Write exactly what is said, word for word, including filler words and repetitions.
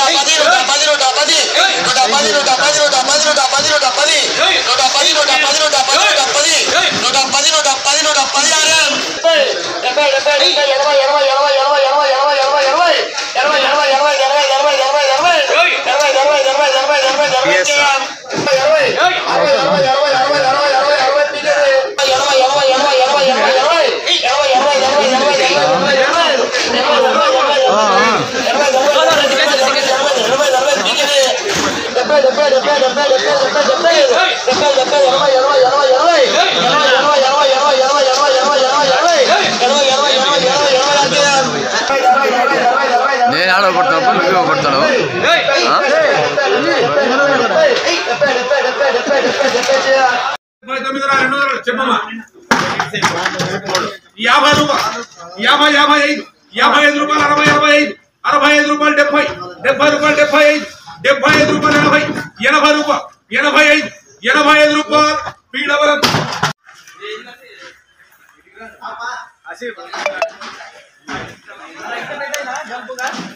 నేను ఆడబడతాను నువ్వే పడతాను చెప్పమ్మా యాభై రూపాయలు యాభై యాభై ఐదు యాభై ఐదు రూపాయలు అరవై అరవై ఐదు అరవై ఐదు రూపాయలు డెబ్బై డెబ్బై రూపాయలు డెబ్బై ఐదు డెబ్బై ఐదు రూపాయలు ఎనభై ఎనభై రూపాయలు ఎనభై ఐదు ఎనభై ఐదు రూపాయలు పీడవరం జంపుగా